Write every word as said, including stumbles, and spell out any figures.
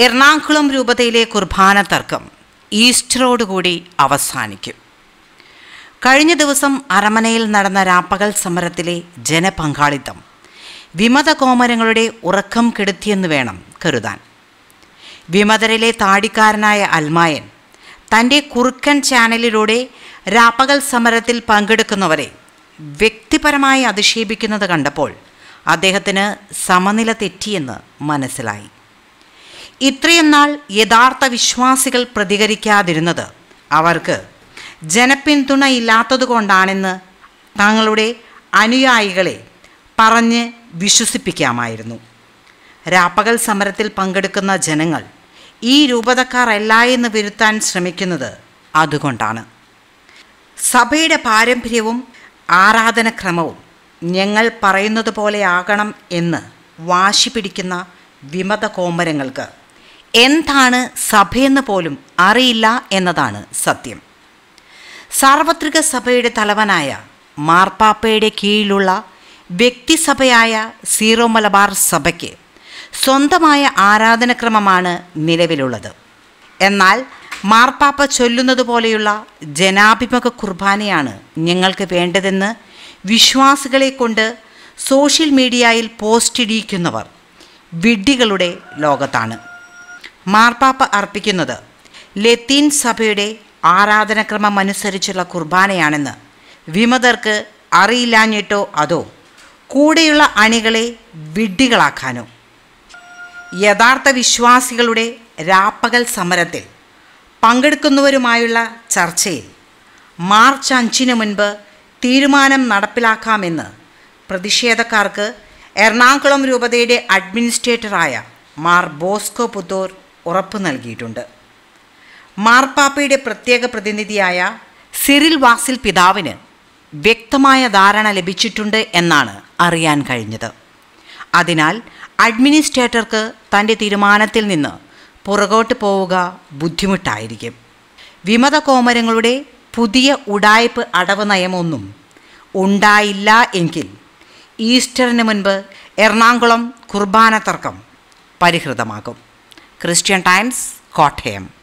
എറണാകുളം രൂപതയിലെ കുർബാന തർക്കം ഈസ്റ്ററോടുകൂടി അവസാനിക്കും. കഴിഞ്ഞ ദിവസം അരമനയിൽ നടന്ന രാപ്പകൽ സമരത്തിലെ ജനപങ്കാളിത്തം വിമത കോമരങ്ങളുടെ ഉറക്കം കെടുത്തിയെന്ന് വേണം കരുതാൻ. വിമതരിലെ താടിക്കാരനായ അൽമായൻ തൻ്റെ കുറുക്കൻ ചാനലിലൂടെ രാപ്പകൽ സമരത്തിൽ പങ്കെടുക്കുന്നവരെ വ്യക്തിപരമായി അധിക്ഷേപിക്കുന്നത് കണ്ടപ്പോൾ അദ്ദേഹത്തിന് സമനില തെറ്റിയെന്ന് മനസ്സിലായി. ഇത്രയും നാൾ യഥാർത്ഥ വിശ്വാസികൾ പ്രതികരിക്കാതിരുന്നത് അവർക്ക് ജനപിന്തുണ ഇല്ലാത്തതുകൊണ്ടാണെന്ന് തങ്ങളുടെ അനുയായികളെ പറഞ്ഞ് വിശ്വസിപ്പിക്കാമായിരുന്നു. രാപ്പകൽ സമരത്തിൽ പങ്കെടുക്കുന്ന ജനങ്ങൾ ഈ രൂപതക്കാർ അല്ല എന്ന് വരുത്താൻ ശ്രമിക്കുന്നത് അതുകൊണ്ടാണ്. സഭയുടെ പാരമ്പര്യവും ആരാധനക്രമവും ഞങ്ങൾ പറയുന്നത് പോലെ ആകണം എന്ന് വാശി പിടിക്കുന്ന വിമത കോമരങ്ങൾക്ക് എന്താണ് സഭയെന്ന് പോലും അറിയില്ല എന്നതാണ് സത്യം. സാർവത്രിക സഭയുടെ തലവനായ മാർപ്പാപ്പയുടെ കീഴിലുള്ള വ്യക്തിസഭയായ സീറോ മലബാർ സഭയ്ക്ക് സ്വന്തമായ ആരാധനക്രമമാണ് നിലവിലുള്ളത്. എന്നാൽ മാർപ്പാപ്പ ചൊല്ലുന്നത് പോലെയുള്ള ജനാഭിമുഖ കുർബാനയാണ് ഞങ്ങൾക്ക് വേണ്ടതെന്ന് വിശ്വാസികളെ കൊണ്ട് സോഷ്യൽ മീഡിയയിൽ പോസ്റ്റ് ഇടിയിക്കുന്നവർ വിഡ്ഢികളുടെ ലോകത്താണ്. മാർപ്പാപ്പ അർപ്പിക്കുന്നത് ലത്തീൻ സഭയുടെ ആരാധനക്രമം അനുസരിച്ചുള്ള കുർബാനയാണെന്ന് വിമതർക്ക് അറിയില്ലാഞ്ഞിട്ടോ അതോ കൂടെയുള്ള അണികളെ വിഡ്ഢികളാക്കാനോ? യഥാർത്ഥ വിശ്വാസികളുടെ രാപ്പകൽ സമരത്തിൽ പങ്കെടുക്കുന്നവരുമായുള്ള ചർച്ചയിൽ മാർച്ച് അഞ്ചിന് മുൻപ് തീരുമാനം നടപ്പിലാക്കാമെന്ന് പ്രതിഷേധക്കാർക്ക് എറണാകുളം രൂപതയുടെ അഡ്മിനിസ്ട്രേറ്ററായ മാർ ബോസ്കോ പുത്തൂർ ഉറപ്പ് നൽകിയിട്ടുണ്ട്. മാർപ്പാപ്പയുടെ പ്രത്യേക പ്രതിനിധിയായ സിറിൽ വാസിൽ പിതാവിന് വ്യക്തമായ ധാരണ ലഭിച്ചിട്ടുണ്ട് എന്നാണ് അറിയാൻ കഴിഞ്ഞത്. അതിനാൽ അഡ്മിനിസ്ട്രേറ്റർക്ക് തൻ്റെ തീരുമാനത്തിൽ നിന്ന് പുറകോട്ട് പോവുക ബുദ്ധിമുട്ടായിരിക്കും. വിമത കോമരങ്ങളുടെ പുതിയ ഉഡായിപ്പ് അടവ് നയമൊന്നും ഉണ്ടായില്ല എങ്കിൽ ഈസ്റ്ററിന് മുൻപ് എറണാകുളം കുർബാന തർക്കം പരിഹൃതമാകും. Christian times, Kottayam.